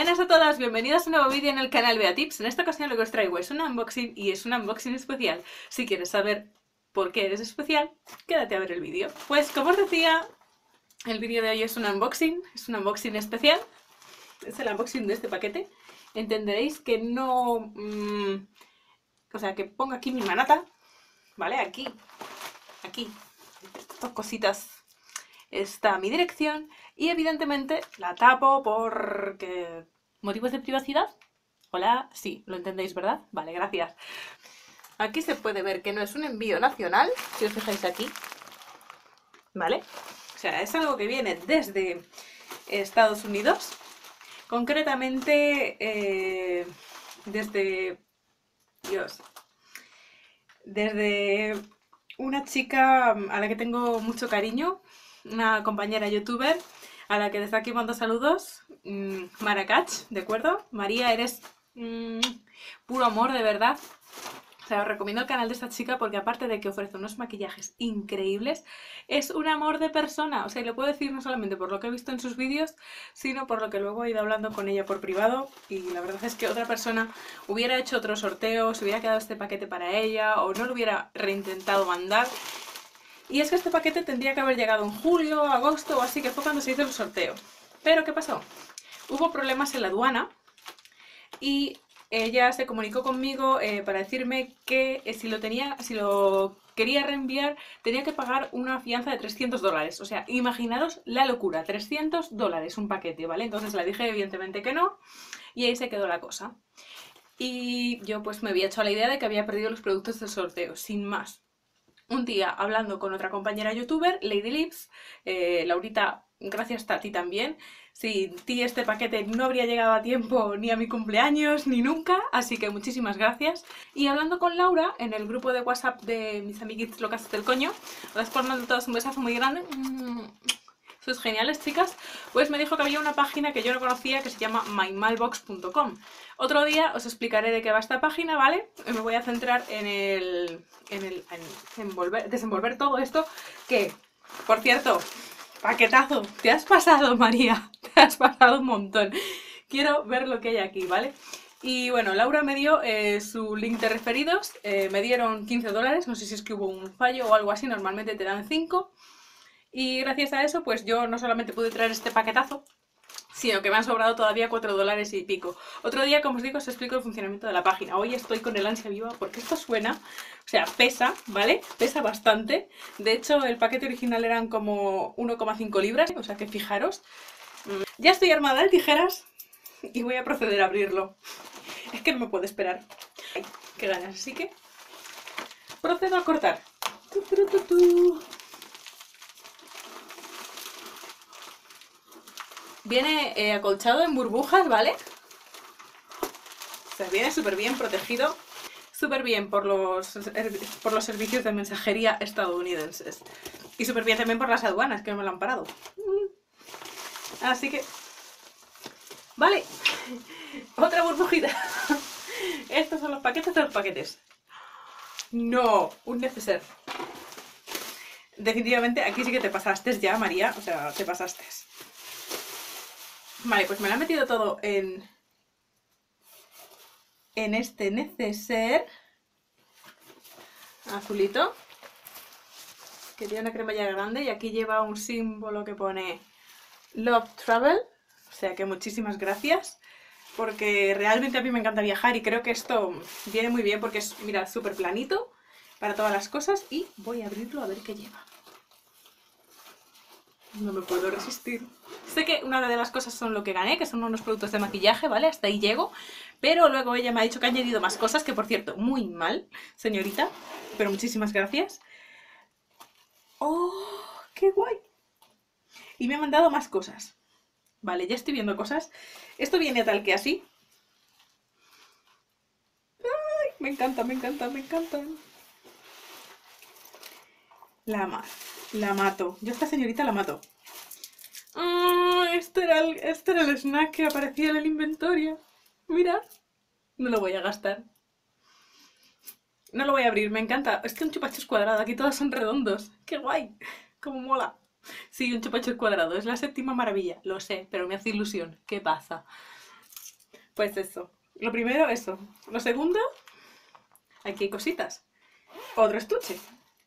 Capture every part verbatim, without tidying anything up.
Buenas a todas, bienvenidas a un nuevo vídeo en el canal Beatips. En esta ocasión lo que os traigo es un unboxing y es un unboxing especial. Si quieres saber por qué eres especial, quédate a ver el vídeo. Pues como os decía, el vídeo de hoy es un unboxing, es un unboxing especial. Es el unboxing de este paquete. Entenderéis que no... Mmm, o sea, que pongo aquí mi manata, ¿vale? Aquí, aquí, estas cositas está mi dirección y evidentemente la tapo porque... ¿Motivos de privacidad? Hola, sí, lo entendéis, ¿verdad? Vale, gracias. Aquí se puede ver que no es un envío nacional, si os fijáis aquí, ¿vale? O sea, es algo que viene desde Estados Unidos, concretamente eh, desde... Dios, desde una chica a la que tengo mucho cariño, una compañera youtuber a la que desde aquí mando saludos, mmm, Maracach, ¿de acuerdo? María, eres mmm, puro amor, de verdad. O sea, os recomiendo el canal de esta chica porque aparte de que ofrece unos maquillajes increíbles, es un amor de persona. O sea, y lo puedo decir no solamente por lo que he visto en sus vídeos, sino por lo que luego he ido hablando con ella por privado. Y la verdad es que otra persona hubiera hecho otro sorteo, se hubiera quedado este paquete para ella o no lo hubiera reintentado mandar. Y es que este paquete tendría que haber llegado en julio, agosto o así, que fue cuando se hizo el sorteo. Pero ¿qué pasó? Hubo problemas en la aduana y ella se comunicó conmigo eh, para decirme que eh, si lo tenía, si lo quería reenviar, tenía que pagar una fianza de trescientos dólares. O sea, imaginaros la locura, trescientos dólares un paquete, ¿vale? Entonces le dije evidentemente que no y ahí se quedó la cosa. Y yo pues me había hecho la idea de que había perdido los productos del sorteo, sin más. Un día hablando con otra compañera youtuber, Lady Lips, eh, Laurita, gracias a ti también. Sin ti este paquete no habría llegado a tiempo ni a mi cumpleaños ni nunca, así que muchísimas gracias. Y hablando con Laura en el grupo de WhatsApp de mis amiguitos locas del coño, os por mando todos un besazo muy grande. Sois geniales, chicas. Pues me dijo que había una página que yo no conocía que se llama my malbox punto com. Otro día os explicaré de qué va esta página, ¿vale? Me voy a centrar en el... en el... en envolver, desenvolver todo esto que, por cierto, paquetazo, te has pasado, María. Te has pasado un montón. Quiero ver lo que hay aquí, ¿vale? Y bueno, Laura me dio eh, su link de referidos. Eh, me dieron quince dólares. No sé si es que hubo un fallo o algo así. Normalmente te dan cinco. Y gracias a eso, pues yo no solamente pude traer este paquetazo, sino que me han sobrado todavía cuatro dólares y pico. Otro día, como os digo, os explico el funcionamiento de la página. Hoy estoy con el ansia viva porque esto suena, o sea, pesa, ¿vale? Pesa bastante. De hecho, el paquete original eran como uno coma cinco libras, o sea que fijaros. Ya estoy armada de tijeras y voy a proceder a abrirlo. Es que no me puedo esperar. Ay, qué ganas, así que procedo a cortar. Tu, tu, tu, tu. Viene eh, acolchado en burbujas, ¿vale? O sea, viene súper bien protegido, súper bien por los, por los servicios de mensajería estadounidenses. Y súper bien también por las aduanas, que no me lo han parado. Así que... Vale, otra burbujita. Estos son los paquetes de los paquetes. No, un neceser. Definitivamente aquí sí que te pasaste ya, María. O sea, te pasaste. Vale, pues me lo han metido todo en, en este neceser azulito, que tiene una cremalla grande y aquí lleva un símbolo que pone Love Travel, o sea que muchísimas gracias, porque realmente a mí me encanta viajar y creo que esto viene muy bien porque es, mira, súper planito para todas las cosas y voy a abrirlo a ver qué lleva. No me puedo resistir. Sé que una de las cosas son lo que gané, que son unos productos de maquillaje, ¿vale? Hasta ahí llego. Pero luego ella me ha dicho que ha añadido más cosas, que por cierto, muy mal, señorita. Pero muchísimas gracias. ¡Oh, qué guay! Y me ha mandado más cosas. Vale, ya estoy viendo cosas. Esto viene tal que así. ¡Ay! Me encanta, me encanta, me encanta. La mar. La mato. Yo a esta señorita la mato. Oh, este, era el, este era el snack que aparecía en el inventario. Mira. No lo voy a gastar. No lo voy a abrir, me encanta. Es que un chupacho es cuadrado. Aquí todos son redondos. ¡Qué guay! ¡Cómo mola! Sí, un chupacho es cuadrado. Es la séptima maravilla. Lo sé, pero me hace ilusión. ¿Qué pasa? Pues eso. Lo primero, eso. Lo segundo, aquí hay cositas. Otro estuche.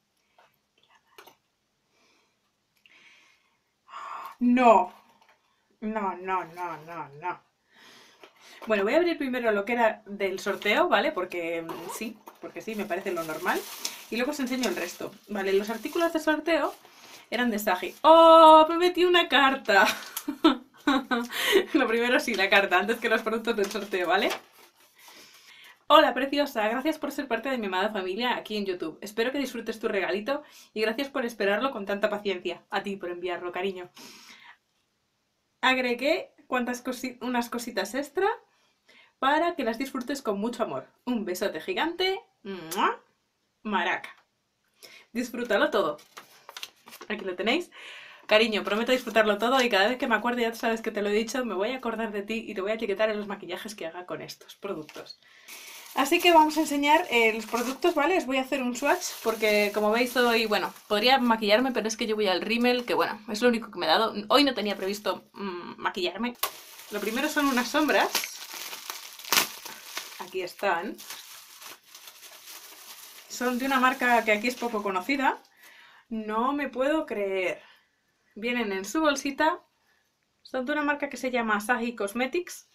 No. No, no, no, no, no. Bueno, voy a abrir primero lo que era del sorteo, ¿vale? Porque mm, sí, porque sí, me parece lo normal. Y luego os enseño el resto. Vale, los artículos de sorteo eran de Sagi. ¡Oh! Me metí una carta. Lo primero sí, la carta, antes que los productos del sorteo, ¿vale? Hola, preciosa. Gracias por ser parte de mi amada familia aquí en YouTube. Espero que disfrutes tu regalito y gracias por esperarlo con tanta paciencia. A ti por enviarlo, cariño. Agregué cuantas cosi- unas cositas extra para que las disfrutes con mucho amor. Un besote gigante. ¡Mua! Maraca. Disfrútalo todo. Aquí lo tenéis. Cariño, prometo disfrutarlo todo y cada vez que me acuerde, ya sabes que te lo he dicho, me voy a acordar de ti y te voy a etiquetar en los maquillajes que haga con estos productos. Así que vamos a enseñar eh, los productos, ¿vale? Os voy a hacer un swatch porque como veis hoy, bueno, podría maquillarme, pero es que yo voy al rímel, que bueno, es lo único que me he dado. Hoy no tenía previsto mmm, maquillarme. Lo primero son unas sombras. Aquí están. Son de una marca que aquí es poco conocida. No me puedo creer. Vienen en su bolsita. Son de una marca que se llama Sagi Cosmetics.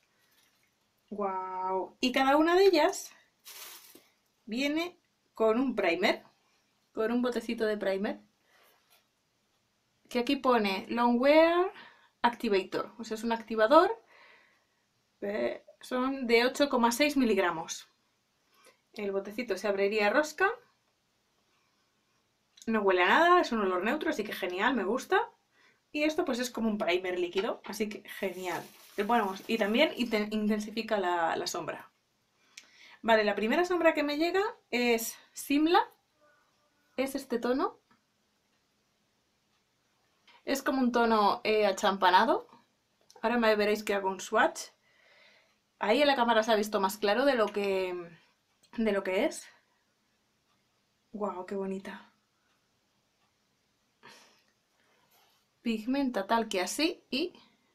¡Wow! Y cada una de ellas viene con un primer. Con un botecito de primer. Que aquí pone Longwear Activator. O sea, es un activador. Son de ocho coma seis miligramos. El botecito se abriría rosca. No huele a nada, es un olor neutro, así que genial, me gusta. Y esto pues es como un primer líquido, así que genial. Bueno, y también intensifica la, la sombra. Vale, la primera sombra que me llega es Simla. Es este tono. Es como un tono eh, achampanado. Ahora me veréis que hago un swatch. Ahí en la cámara se ha visto más claro de lo que, de lo que es. ¡Guau, qué bonita! Pigmenta tal que así y...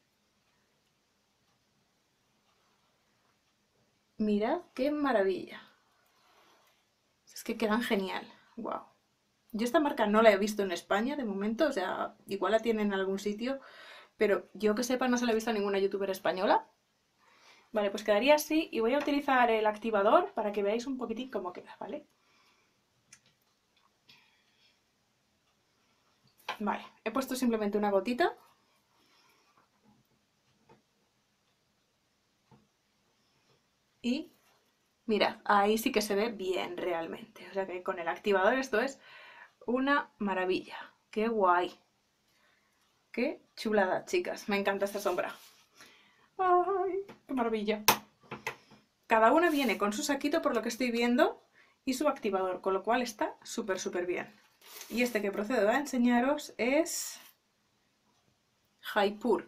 mirad qué maravilla. Es que quedan genial. ¡Guau! Yo esta marca no la he visto en España de momento, o sea, igual la tienen en algún sitio, pero yo que sepa no se la he visto a ninguna youtuber española. Vale, pues quedaría así y voy a utilizar el activador para que veáis un poquitín cómo queda, ¿vale? Vale, he puesto simplemente una gotita. Y mirad, ahí sí que se ve bien realmente. O sea que con el activador esto es una maravilla. ¡Qué guay! ¡Qué chulada, chicas! Me encanta esta sombra. ¡Ay, qué maravilla! Cada una viene con su saquito por lo que estoy viendo y su activador, con lo cual está súper súper bien. Y este que procedo a enseñaros es Jaipur.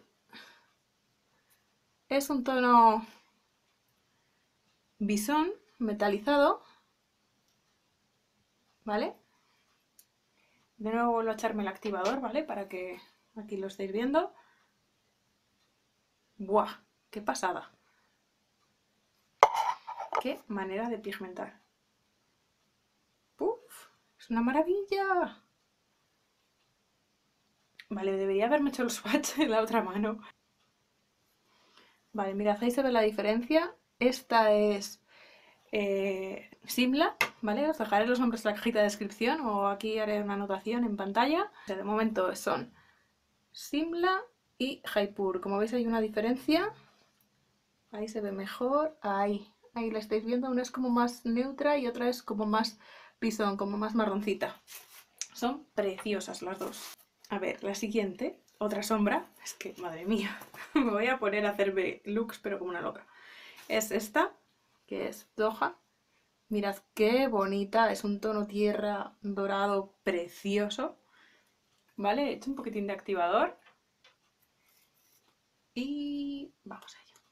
Es un tono bisón metalizado, ¿vale? De nuevo vuelvo a echarme el activador, ¿vale? Para que aquí lo estéis viendo. ¡Buah! ¡Qué pasada! ¡Qué manera de pigmentar! ¡Puf! ¡Es una maravilla! Vale, debería haberme hecho el swatch en la otra mano. Vale, mirad, ahí se ve la diferencia. Esta es eh, Simla, ¿vale? Os dejaré los nombres en la cajita de descripción o aquí haré una anotación en pantalla. De momento son Simla y Jaipur. Como veis hay una diferencia. Ahí se ve mejor. Ahí, ahí la estáis viendo. Una es como más neutra y otra es como más pisón, como más marroncita. Son preciosas las dos. A ver, la siguiente, otra sombra. Es que, madre mía, me voy a poner a hacerme looks pero como una loca. Es esta, que es Doha. Mirad qué bonita, es un tono tierra dorado precioso. ¿Vale? He hecho un poquitín de activador. Y vamos a ello.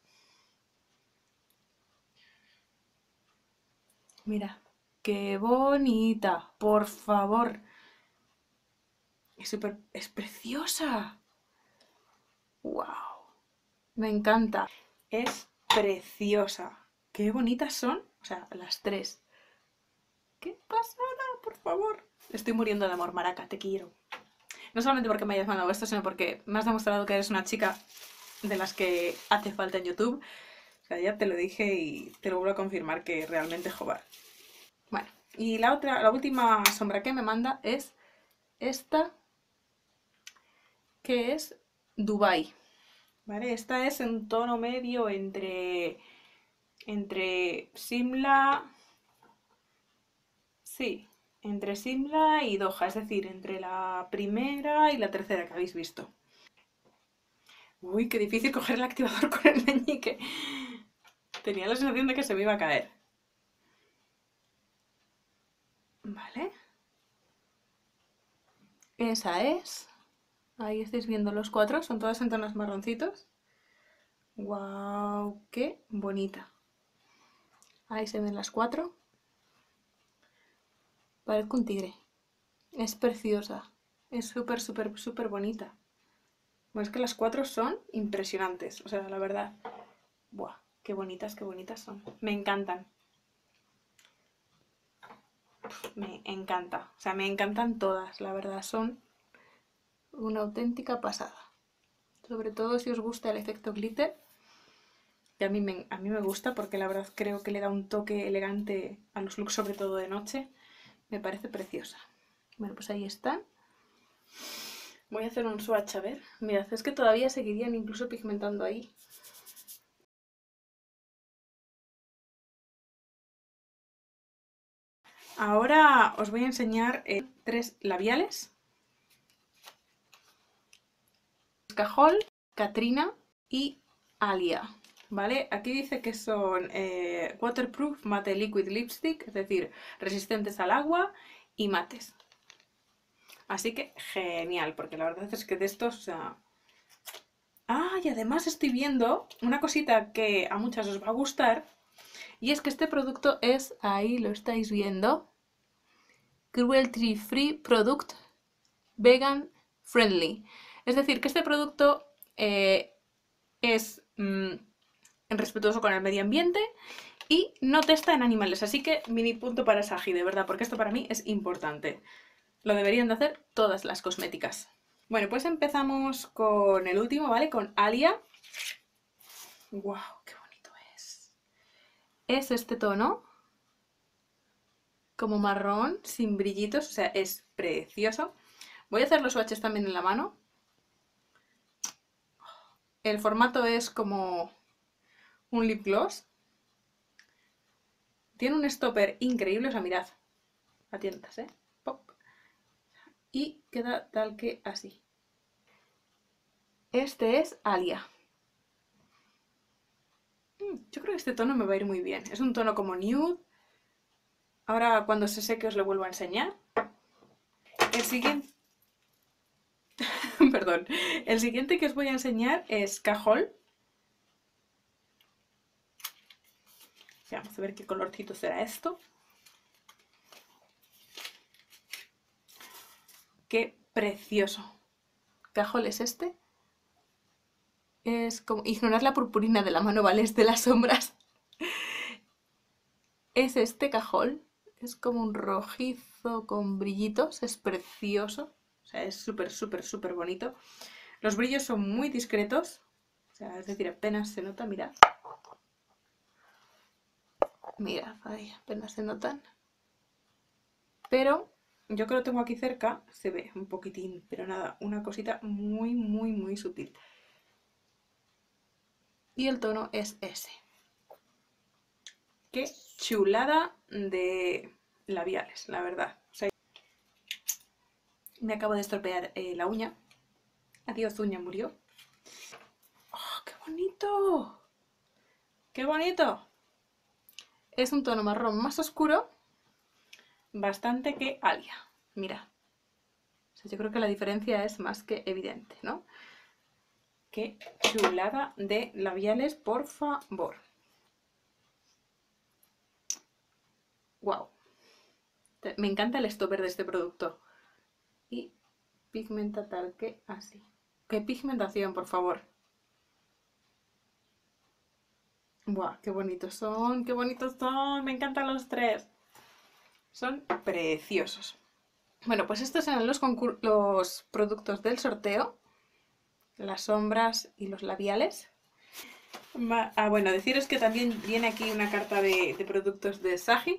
Mirad, qué bonita, por favor. Es súper, es preciosa. ¡Wow! Me encanta. Es preciosa. Qué bonitas son. O sea, las tres. ¡Qué pasada, por favor! Estoy muriendo de amor, Maraca, te quiero. No solamente porque me hayas mandado esto, sino porque me has demostrado que eres una chica de las que hace falta en YouTube. O sea, ya te lo dije y te lo vuelvo a confirmar que realmente joder. Bueno, y la otra, la última sombra que me manda es esta, que es Dubai. ¿Vale? Esta es en tono medio entre, entre Simla, sí, entre Simla y Doha, es decir, entre la primera y la tercera que habéis visto. Uy, qué difícil coger el activador con el meñique. Tenía la sensación de que se me iba a caer. Vale. Esa es. Ahí estáis viendo los cuatro, son todas en tonos marroncitos. ¡Wow! ¡Qué bonita! Ahí se ven las cuatro. Parezco un tigre. Es preciosa. Es súper, súper, súper bonita. Bueno, es que las cuatro son impresionantes. O sea, la verdad. ¡Buah! ¡Qué bonitas, qué bonitas son! Me encantan. Me encanta. O sea, me encantan todas, la verdad. Son una auténtica pasada. Sobre todo si os gusta el efecto glitter. Que a mí, me, a mí me gusta porque la verdad creo que le da un toque elegante a los looks, sobre todo de noche. Me parece preciosa. Bueno, pues ahí están. Voy a hacer un swatch, a ver. Mirad, es que todavía seguirían incluso pigmentando ahí. Ahora os voy a enseñar eh, tres labiales. Cajol, Katrina y Alia. ¿Vale? Aquí dice que son eh, Waterproof Matte Liquid Lipstick, es decir, resistentes al agua y mates. Así que genial, porque la verdad es que de estos, o sea... Ah, y además estoy viendo una cosita que a muchas os va a gustar, y es que este producto es, ahí lo estáis viendo, Cruelty Free Product Vegan Friendly. Es decir, que este producto eh, es mmm, respetuoso con el medio ambiente y no testa en animales. Así que mini punto para Saji, de verdad, porque esto para mí es importante. Lo deberían de hacer todas las cosméticas. Bueno, pues empezamos con el último, ¿vale? Con Alia. ¡Wow! ¡Qué bonito es! Es este tono, como marrón, sin brillitos, o sea, es precioso. Voy a hacer los swatches también en la mano. El formato es como un lip gloss. Tiene un stopper increíble, o sea, mirad. Atientas, ¿eh? Pop. Y queda tal que así. Este es Alia. Yo creo que este tono me va a ir muy bien. Es un tono como nude. Ahora cuando se seque os lo vuelvo a enseñar. El siguiente... Perdón. El siguiente que os voy a enseñar es Cajol. Vamos a ver qué colorcito será esto. ¡Qué precioso! Cajol es este. Es como ignorar la purpurina de la mano, ¿vale? Es de las sombras. Es este Cajol. Es como un rojizo con brillitos. Es precioso. O sea, es súper, súper, súper bonito. Los brillos son muy discretos. O sea, es decir, apenas se nota, mirad. Mirad, ahí apenas se notan. Pero yo que lo tengo aquí cerca, se ve un poquitín, pero nada, una cosita muy, muy, muy sutil. Y el tono es ese. Qué chulada de labiales, la verdad. O sea, me acabo de estropear eh, la uña. Adiós, uña, murió. ¡Oh, qué bonito! ¡Qué bonito! Es un tono marrón más oscuro, bastante que Alia. Mira. O sea, yo creo que la diferencia es más que evidente, ¿no? Qué chulada de labiales, por favor. Wow. Me encanta el stopper de este producto. Y pigmenta tal que así. ¡Qué pigmentación, por favor! Buah, qué bonitos son, qué bonitos son, me encantan los tres. Son preciosos. Bueno, pues estos eran los, los productos del sorteo. Las sombras y los labiales. Ah, bueno, deciros que también viene aquí una carta de, de productos de Saji.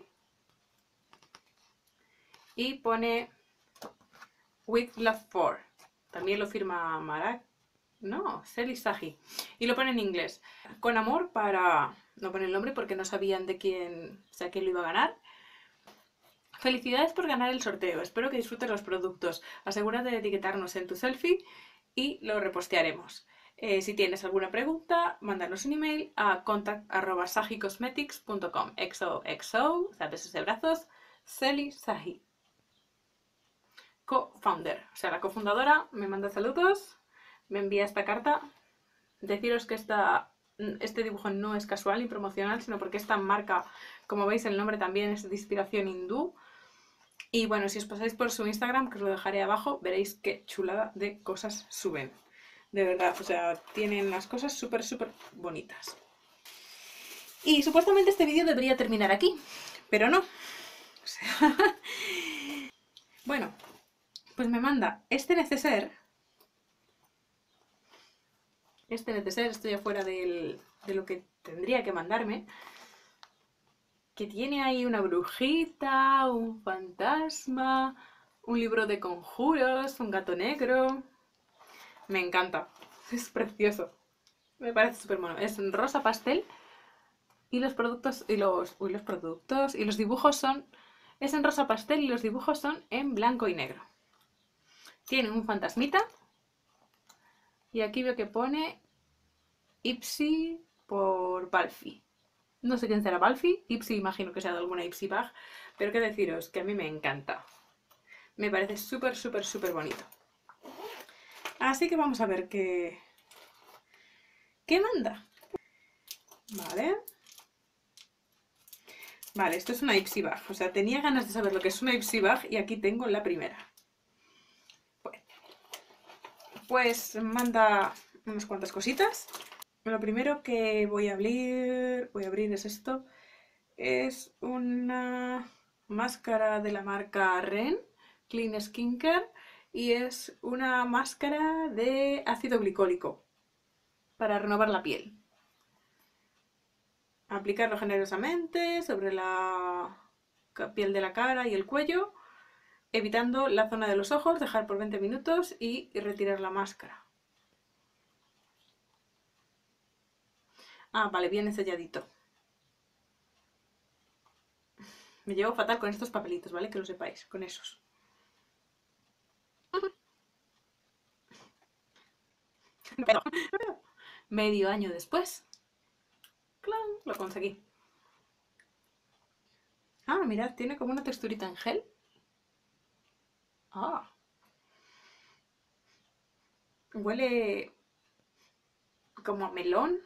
Y pone With Love For. También lo firma Marak. No, Selly Saji. Y lo pone en inglés. Con amor para... No pone el nombre porque no sabían de quién, o sea, quién lo iba a ganar. Felicidades por ganar el sorteo. Espero que disfrutes los productos. Asegúrate de etiquetarnos en tu selfie y lo repostearemos. Eh, si tienes alguna pregunta, mándanos un email a contact arroba saji cosmetics punto com. X O X O, besos de brazos, Selly Saji. Co-founder, o sea, la cofundadora, me manda saludos, me envía esta carta. Deciros que esta, este dibujo no es casual ni promocional, sino porque esta marca, como veis, el nombre también es de inspiración hindú. Y bueno, si os pasáis por su Instagram, que os lo dejaré abajo, veréis qué chulada de cosas suben. De verdad, o sea, tienen las cosas súper, súper bonitas. Y supuestamente este vídeo debería terminar aquí, pero no. O sea... bueno, pues me manda este neceser. Este neceser, estoy afuera del, de lo que tendría que mandarme. Que tiene ahí una brujita, un fantasma, un libro de conjuros, un gato negro. Me encanta, es precioso. Me parece súper mono. Es en rosa pastel y los productos y los, uy, los productos y los dibujos son... Es en rosa pastel y los dibujos son en blanco y negro. Tiene un fantasmita. Y aquí veo que pone Ipsy por Balfi. No sé quién será Balfi. Ipsy imagino que sea de alguna Ipsy bag. Pero qué deciros, que a mí me encanta. Me parece súper, súper, súper bonito. Así que vamos a ver qué... ¿Qué manda? Vale. Vale, esto es una Ipsy bag. O sea, tenía ganas de saber lo que es una Ipsy bag y aquí tengo la primera. Bueno, pues manda unas cuantas cositas. Lo primero que voy a abrir, voy a abrir es esto. Es una máscara de la marca Ren, Clean Skincare, y es una máscara de ácido glicólico para renovar la piel. Aplicarlo generosamente sobre la piel de la cara y el cuello, evitando la zona de los ojos, dejar por veinte minutos y retirar la máscara. Ah, vale, viene selladito. Me llevo fatal con estos papelitos, ¿vale? Que lo sepáis, con esos. Pero, medio año después, ¡clan!, lo conseguí. Ah, mirad, tiene como una texturita en gel. Ah. Huele como a melón.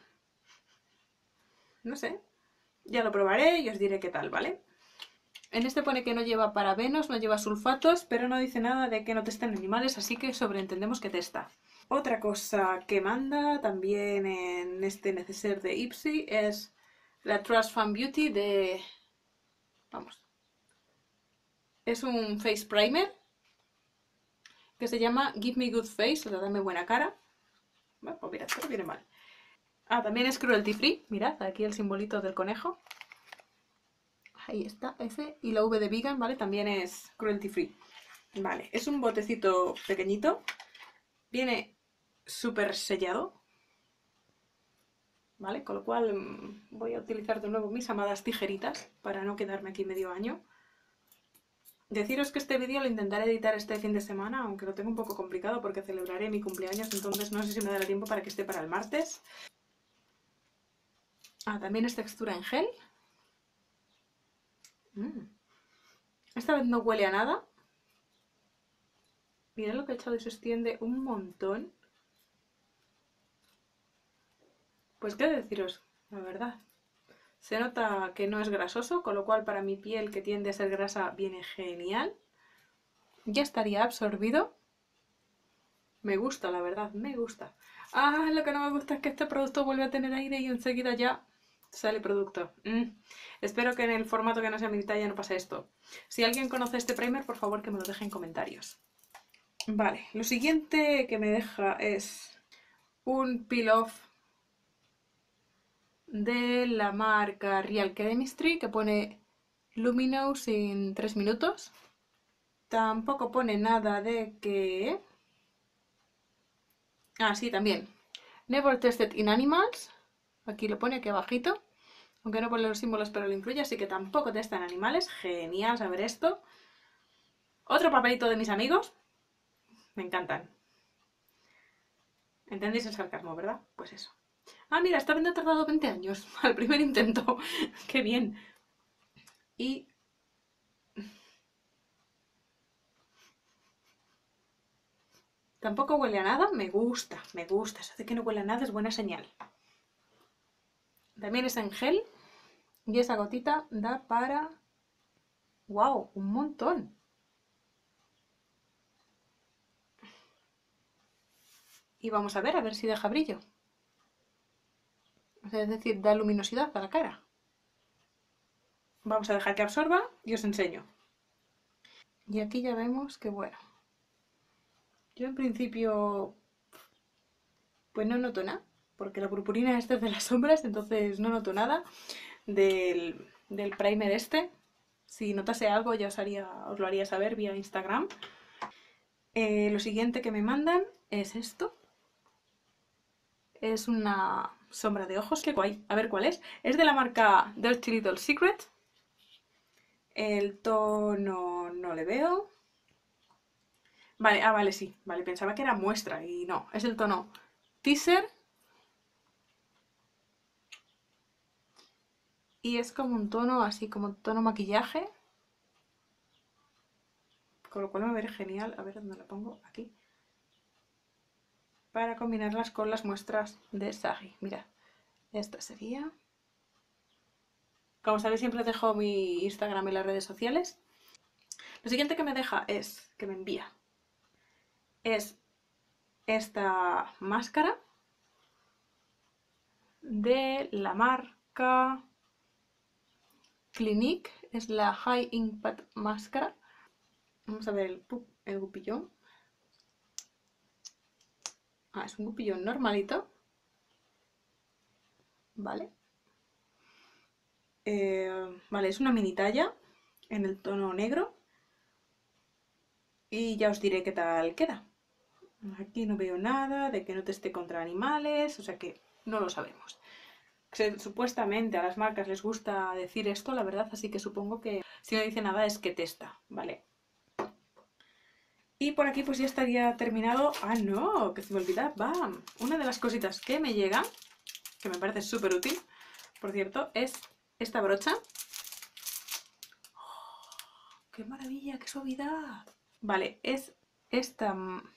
No sé. Ya lo probaré y os diré qué tal, ¿vale? En este pone que no lleva parabenos, no lleva sulfatos, pero no dice nada de que no testen animales, así que sobreentendemos que testa. Otra cosa que manda también en este neceser de Ipsy es la Trust Fan Beauty de... Vamos. Es un face primer que se llama Give Me Good Face, o sea, dame buena cara. Bueno, pues mirad, pero viene mal. Ah, también es cruelty free. Mirad, aquí el simbolito del conejo. Ahí está, ese. Y la V de vegan, ¿vale? También es cruelty free. Vale, es un botecito pequeñito. Viene súper sellado. ¿Vale? Con lo cual mmm, voy a utilizar de nuevo mis amadas tijeritas para no quedarme aquí medio año. Deciros que este vídeo lo intentaré editar este fin de semana, aunque lo tengo un poco complicado porque celebraré mi cumpleaños, entonces no sé si me dará tiempo para que esté para el martes. Ah, también es textura en gel. Mm. Esta vez no huele a nada. Mirad lo que he echado y se extiende un montón. Pues qué deciros, la verdad. Se nota que no es grasoso, con lo cual para mi piel que tiende a ser grasa viene genial. Ya estaría absorbido. Me gusta, la verdad, me gusta. Ah, lo que no me gusta es que este producto vuelve a tener aire y enseguida ya Sale producto. Mm. Espero que en el formato que no sea mi talla no pase esto. Si alguien conoce este primer, por favor que me lo deje en comentarios. Vale, lo siguiente que me deja es un peel-off de la marca Real Chemistry que pone Luminous en tres minutos. Tampoco pone nada de que... Ah, sí, también. Never tested in animals. Aquí lo pone aquí abajito. Aunque no pone los símbolos, pero lo incluye, así que tampoco testan animales. Genial saber esto. Otro papelito de mis amigos. Me encantan. ¿Entendéis el sarcasmo, verdad? Pues eso. Ah, mira, esta vez ha tardado veinte años al primer intento. ¡Qué bien! Y... tampoco huele a nada. Me gusta, me gusta. Eso de que no huele a nada es buena señal. También es en gel. Y esa gotita da para... ¡Wow! Un montón. Y vamos a ver, a ver si deja brillo. Es decir, da luminosidad a la cara. Vamos a dejar que absorba y os enseño. Y aquí ya vemos que, bueno, yo en principio pues no noto nada, porque la purpurina esta es de las sombras, entonces no noto nada del, del primer este. Si notase algo ya os, haría, os lo haría saber vía Instagram. Eh, lo siguiente que me mandan es esto. Es una sombra de ojos, qué guay. A ver cuál es. Es de la marca Dirty Little Secret. El tono no le veo. Vale, ah, vale, sí. Vale, pensaba que era muestra y no. Es el tono Teaser. Y es como un tono así, como tono maquillaje. Con lo cual me veré genial. A ver dónde la pongo. Aquí. Para combinarlas con las muestras de Sagi. Mirad. Esta sería... Como sabéis, siempre dejo mi Instagram en las redes sociales. Lo siguiente que me deja es... que me envía. Es esta máscara. De la marca... Clinique. Es la High Impact Máscara. Vamos a ver el, el gupillón. Ah, es un gupillón normalito. Vale. Eh, vale, es una mini talla en el tono negro. Y ya os diré qué tal queda. Aquí no veo nada de que no teste contra animales, o sea que no lo sabemos. Supuestamente a las marcas les gusta decir esto, la verdad, así que supongo que si no dice nada es que testa, ¿vale? Y por aquí pues ya estaría terminado. ¡Ah, no! Que se me olvida. ¡Bam! Una de las cositas que me llega, que me parece súper útil, por cierto, es esta brocha. ¡Oh, ¡qué maravilla! ¡Qué suavidad! Vale, es esta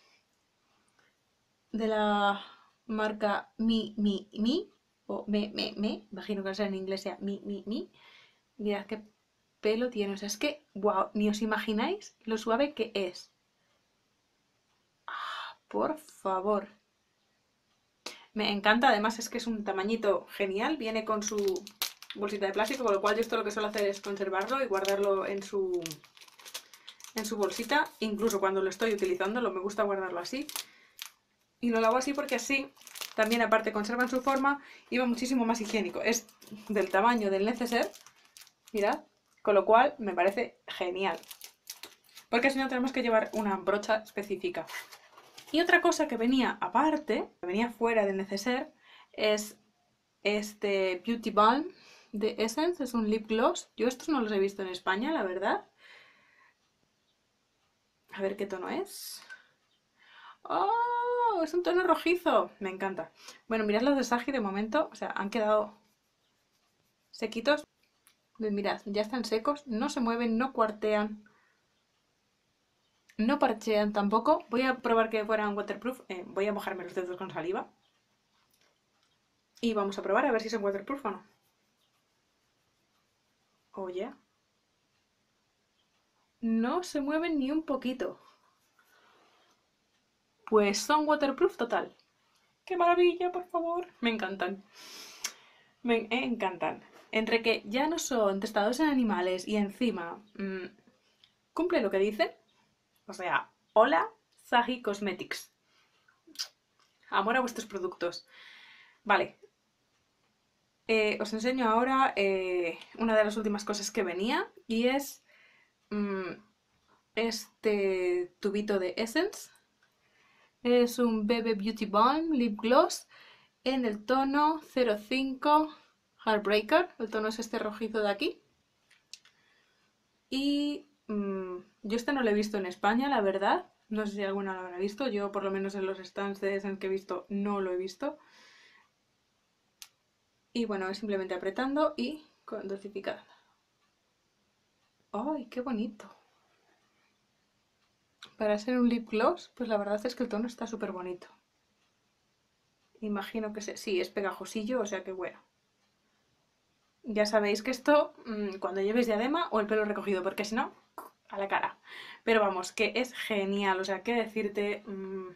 de la marca Mi, Mi, Mi, o Me, Me, Me, imagino que sea en inglés sea Mi, Mi, Mi. Mirad qué pelo tiene, o sea, es que, wow, ni os imagináis lo suave que es. Ah, por favor. Me encanta, además es que es un tamañito genial, viene con su bolsita de plástico, con lo cual yo esto lo que suelo hacer es conservarlo y guardarlo en su, en su bolsita, incluso cuando lo estoy utilizando, lo me gusta guardarlo así. Y lo lavo así porque así también aparte conservan su forma y va muchísimo más higiénico. Es del tamaño del neceser, mirad, con lo cual me parece genial. Porque si no tenemos que llevar una brocha específica. Y otra cosa que venía aparte, que venía fuera del neceser, es este Beauty Balm de Essence, es un lip gloss. Yo estos no los he visto en España, la verdad. A ver qué tono es. ¡Oh! Es un tono rojizo. Me encanta. Bueno, mirad los de Sagi de momento. O sea, han quedado sequitos. Mirad, ya están secos. No se mueven, no cuartean. No parchean tampoco. Voy a probar que fueran waterproof. Eh, voy a mojarme los dedos con saliva. Y vamos a probar a ver si son waterproof o no. Oye. No se mueven ni un poquito. Pues son waterproof total. ¡Qué maravilla, por favor! Me encantan. Me encantan. Entre que ya no son testados en animales y encima mmm, cumple lo que dicen. O sea, hola, Saji Cosmetics. Amor a vuestros productos. Vale. Eh, os enseño ahora eh, una de las últimas cosas que venía y es mmm, este tubito de Essence. Es un B B Beauty Balm Lip Gloss en el tono cero cinco Heartbreaker. El tono es este rojizo de aquí. Y mmm, yo este no lo he visto en España, la verdad. No sé si alguna lo habrá visto. Yo, por lo menos en los stands de Essence que he visto, no lo he visto. Y bueno, es simplemente apretando y dosificando. ¡Ay, qué bonito! Para ser un lip gloss, pues la verdad es que el tono está súper bonito. Imagino que se... sí, es pegajosillo, o sea que bueno. Ya sabéis que esto, mmm, cuando lleves diadema o el pelo recogido, porque si no, a la cara. Pero vamos, que es genial, o sea, qué decirte... Mmm...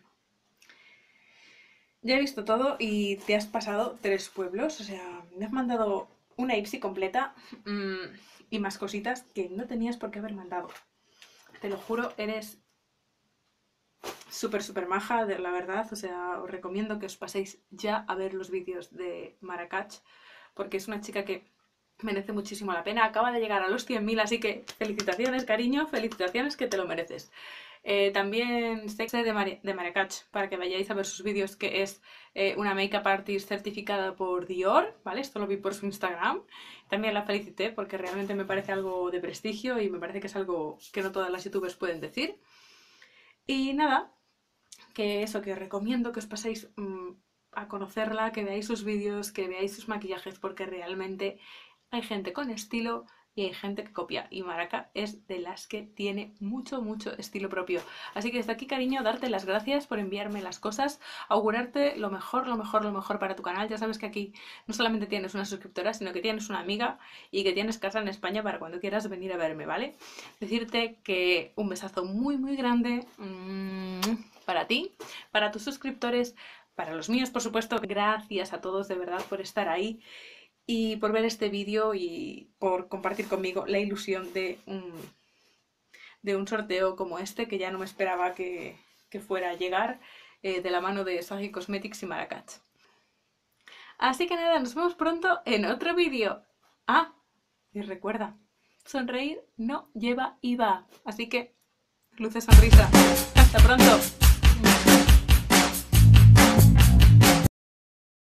Ya he visto todo y te has pasado tres pueblos, o sea, me has mandado una Ipsy completa mmm, y más cositas que no tenías por qué haber mandado. Te lo juro, eres súper, súper maja, de la verdad. O sea, os recomiendo que os paséis ya a ver los vídeos de Maracach, porque es una chica que merece muchísimo la pena. Acaba de llegar a los cien mil, así que felicitaciones, cariño, felicitaciones, que te lo mereces. Eh, también sé de, Mar de Maracach, para que vayáis a ver sus vídeos, que es eh, una make-up artist certificada por Dior, ¿vale? Esto lo vi por su Instagram. También la felicité porque realmente me parece algo de prestigio y me parece que es algo que no todas las youtubers pueden decir. Y nada, que eso, que os recomiendo que os paséis mmm, a conocerla, que veáis sus vídeos, que veáis sus maquillajes, porque realmente hay gente con estilo y hay gente que copia, y Maraca es de las que tiene mucho, mucho estilo propio. Así que desde aquí, cariño, darte las gracias por enviarme las cosas, augurarte lo mejor, lo mejor, lo mejor para tu canal. Ya sabes que aquí no solamente tienes una suscriptora, sino que tienes una amiga y que tienes casa en España para cuando quieras venir a verme, ¿vale? Decirte que un besazo muy, muy grande mmm, para ti, para tus suscriptores, para los míos, por supuesto. Gracias a todos de verdad por estar ahí y por ver este vídeo y por compartir conmigo la ilusión de un, de un sorteo como este, que ya no me esperaba que, que fuera a llegar, eh, de la mano de Saji Cosmetics y Maracach. Así que nada, nos vemos pronto en otro vídeo. Ah, y recuerda, sonreír no lleva I V A. Así que, luce sonrisa. ¡Hasta pronto!